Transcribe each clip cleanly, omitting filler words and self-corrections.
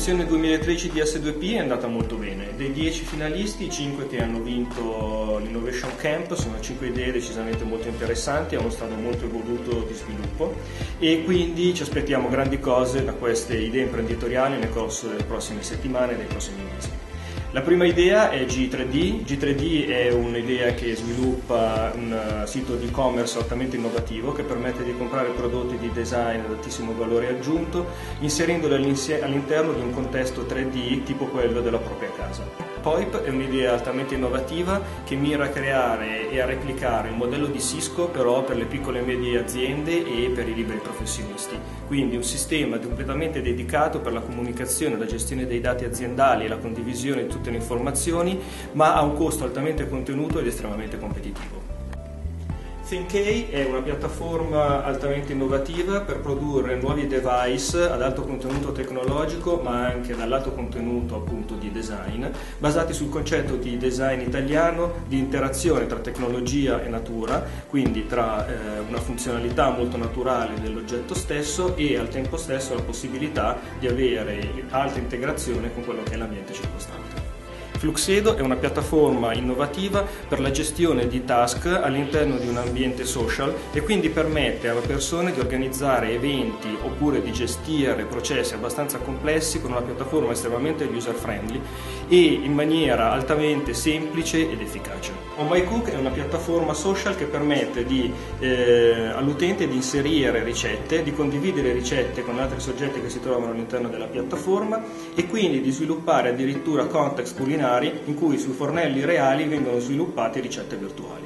l'edizione 2013 di S2P è andata molto bene. Dei 10 finalisti, i 5 che hanno vinto l'Innovation Camp sono 5 idee decisamente molto interessanti, a uno stato molto evoluto di sviluppo, e quindi ci aspettiamo grandi cose da queste idee imprenditoriali nel corso delle prossime settimane e dei prossimi mesi. La prima idea è G3D. G3D è un'idea che sviluppa un sito di e-commerce altamente innovativo che permette di comprare prodotti di design ad altissimo valore aggiunto, inserendoli all'interno di un contesto 3D tipo quello della propria casa. POIP è un'idea altamente innovativa che mira a creare e a replicare il modello di Cisco però per le piccole e medie aziende e per i liberi professionisti, quindi un sistema completamente dedicato per la comunicazione, la gestione dei dati aziendali e la condivisione di tutte le informazioni, ma a un costo altamente contenuto ed estremamente competitivo. ThinkA è una piattaforma altamente innovativa per produrre nuovi device ad alto contenuto tecnologico ma anche dall'alto contenuto appunto di design, basati sul concetto di design italiano, di interazione tra tecnologia e natura, quindi tra una funzionalità molto naturale dell'oggetto stesso e al tempo stesso la possibilità di avere alta integrazione con quello che è l'ambiente circostante. Fluxedo è una piattaforma innovativa per la gestione di task all'interno di un ambiente social e quindi permette alle persone di organizzare eventi oppure di gestire processi abbastanza complessi con una piattaforma estremamente user friendly e in maniera altamente semplice ed efficace. OhMyCook è una piattaforma social che permette all'utente di inserire ricette, di condividere ricette con altri soggetti che si trovano all'interno della piattaforma e quindi di sviluppare addirittura context culinari in cui su fornelli reali vengono sviluppate ricette virtuali.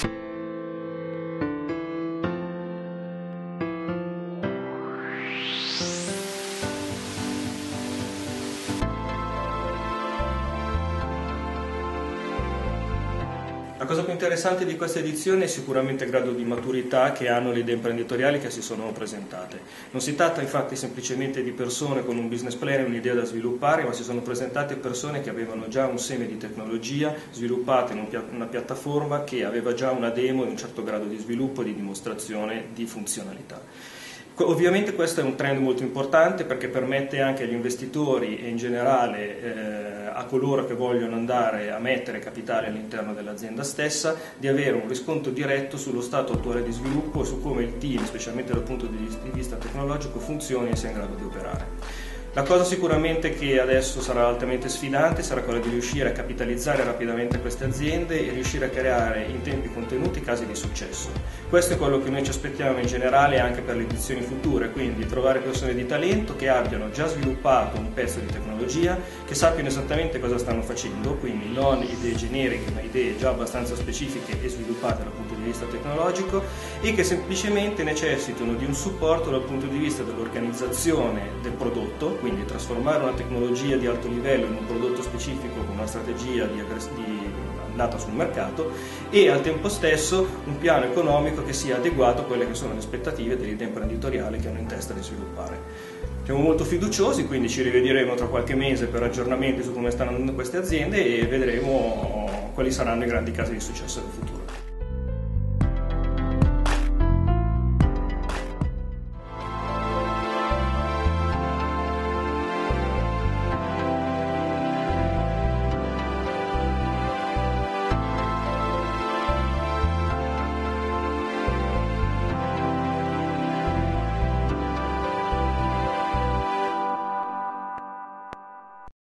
La cosa più interessante di questa edizione è sicuramente il grado di maturità che hanno le idee imprenditoriali che si sono presentate. Non si tratta infatti semplicemente di persone con un business plan e un'idea da sviluppare, ma si sono presentate persone che avevano già un seme di tecnologia sviluppata in una piattaforma che aveva già una demo e un certo grado di sviluppo e di dimostrazione di funzionalità. Ovviamente questo è un trend molto importante perché permette anche agli investitori e in generale a coloro che vogliono andare a mettere capitale all'interno dell'azienda stessa di avere un riscontro diretto sullo stato attuale di sviluppo e su come il team, specialmente dal punto di vista tecnologico, funzioni e sia in grado di operare. La cosa sicuramente che adesso sarà altamente sfidante sarà quella di riuscire a capitalizzare rapidamente queste aziende e riuscire a creare in tempi contenuti casi di successo. Questo è quello che noi ci aspettiamo in generale anche per le edizioni future, quindi trovare persone di talento che abbiano già sviluppato un pezzo di tecnologia, che sappiano esattamente cosa stanno facendo, quindi non idee generiche ma idee già abbastanza specifiche e sviluppate dal punto di vista tecnologico e che semplicemente necessitano di un supporto dal punto di vista dell'organizzazione del prodotto, quindi trasformare una tecnologia di alto livello in un prodotto specifico con una strategia andata sul mercato e al tempo stesso un piano economico che sia adeguato a quelle che sono le aspettative dell'idea imprenditoriale che hanno in testa di sviluppare. Siamo molto fiduciosi, quindi ci rivedremo tra qualche mese per aggiornamenti su come stanno andando queste aziende e vedremo quali saranno i grandi casi di successo del futuro.